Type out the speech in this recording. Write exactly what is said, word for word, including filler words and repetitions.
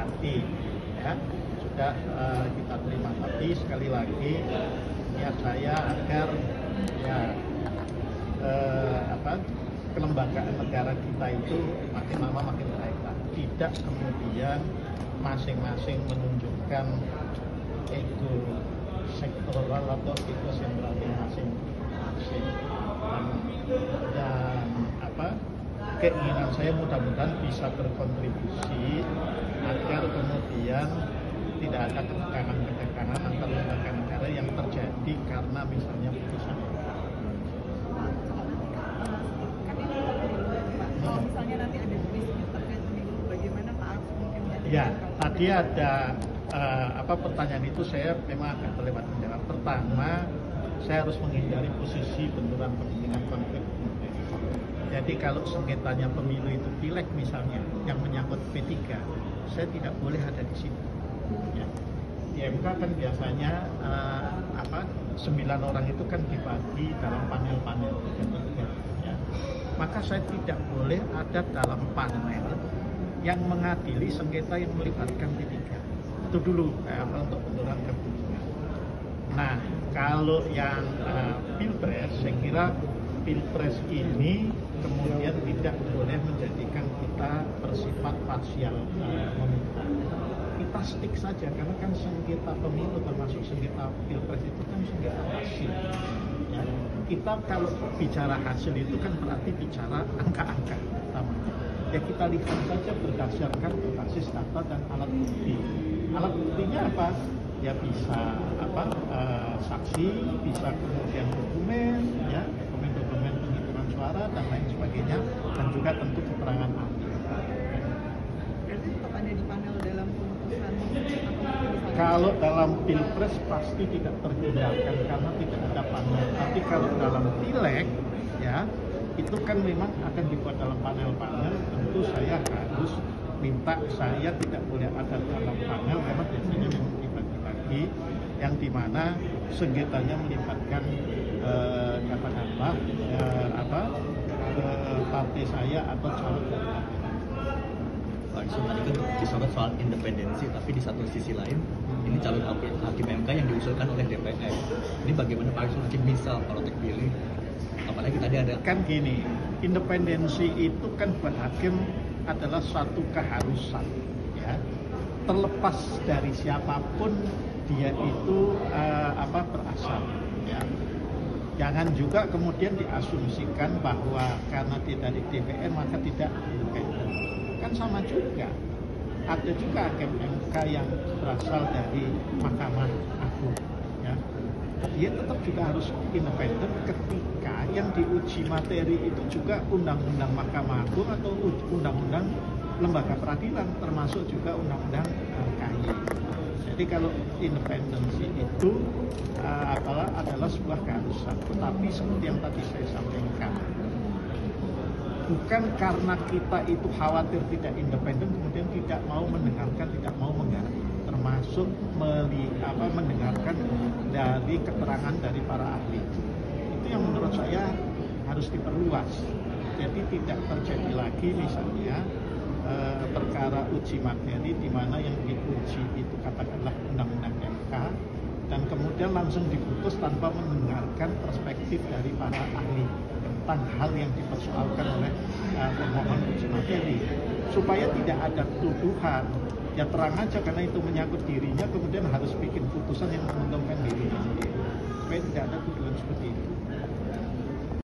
sepakati, ya sudah uh, kita terima. Tapi sekali lagi niat saya agar ya uh, apa kelembagaan negara kita itu makin lama makin baik lah. Tidak kemudian masing-masing menunjukkan ego sektoral atau ego sentralnya masing-masing. Dan, dan apa keinginan saya mudah-mudahan bisa berkontribusi agar kemudian tidak ada ketegangan-ketegangan antar lembaga negara yang terjadi karena misalnya putusan. Kalau misalnya nanti ada bisnis terkait pemilu, bagaimana Pak Arif mungkin? Ya, tadi ada uh, apa pertanyaan itu saya memang agak terlewat menjawab. Pertama, saya harus menghindari posisi benturan kepentingan konflik. Jadi kalau sengketanya pemilu itu pileg misalnya yang menyangkut P tiga, saya tidak boleh ada di situ. Ya. Di M K kan biasanya uh, apa sembilan orang itu kan dibagi dalam panel-panel ketiga. Ya. Maka saya tidak boleh ada dalam panel yang mengadili sengketa yang melibatkan P tiga. Itu dulu eh, untuk benturan kepentingan. Nah, kalau yang uh, pilpres, saya kira pilpres ini kemudian tidak boleh menjadikan kita bersifat parsial uh, meminta. Kita stick saja karena kan sengketa pemilu termasuk sengketa pilpres itu kan sengketa hasil. Ya. Kita kalau bicara hasil itu kan berarti bicara angka-angka namanya. Ya kita lihat saja berdasarkan berbasis data dan alat bukti. Alat buktinya apa? Ya bisa apa uh, saksi, bisa kemudian dokumen, ya dokumen-dokumen penghitungan suara dan lain sebagainya, dan juga tentu keterangan ahli. Berarti tetap ada di panel dalam pemutusan. Kalau dalam pilpres pasti tidak terhindarkan karena tidak ada panel. Tapi kalau dalam pileg, ya itu kan memang akan dibuat dalam panel-panel. Tentu saya harus minta saya tidak boleh ada dalam panel karena biasanya memang dibagi-bagi yang dimana sengketanya melibatkan eh, katakanlah eh, apa eh, partai saya atau calon dari partai. Pak Arsul tadi kan disorot soal independensi, tapi di satu sisi lain ini calon hakim M K yang diusulkan oleh D P R. Ini bagaimana Pak Arsul nanti bisa kalau terpilih? Apalagi tadi ada kan gini, independensi itu kan buat hakim adalah suatu keharusan, ya. Terlepas dari siapapun dia itu uh, apa berasal, ya. Jangan juga kemudian diasumsikan bahwa karena tidak di D P R maka tidak independen. Kan sama juga. Ada juga hakim M K yang berasal dari Mahkamah Agung, ya. Dia tetap juga harus independen ketika yang diuji materi itu juga undang-undang Mahkamah Agung atau undang-undang lembaga peradilan, termasuk juga undang-undang uh, K Y. Jadi kalau independensi itu uh, adalah, adalah sebuah keharusan. Tetapi seperti yang tadi saya sampaikan, bukan karena kita itu khawatir tidak independen kemudian tidak mau mendengarkan, tidak mau menggali, termasuk meli, apa, mendengarkan dari keterangan dari para ahli. Itu yang menurut saya harus diperluas. Jadi tidak terjadi lagi misalnya eh, perkara uji materi di mana yang diuji itu katakanlah undang-undang M K dan kemudian langsung diputus tanpa mendengarkan perspektif dari para ahli tentang hal yang dipersoalkan oleh uh, pemohon uji materi, supaya tidak ada tuduhan. Ya terang aja karena itu menyangkut dirinya kemudian harus bikin putusan yang menguntungkan dirinya.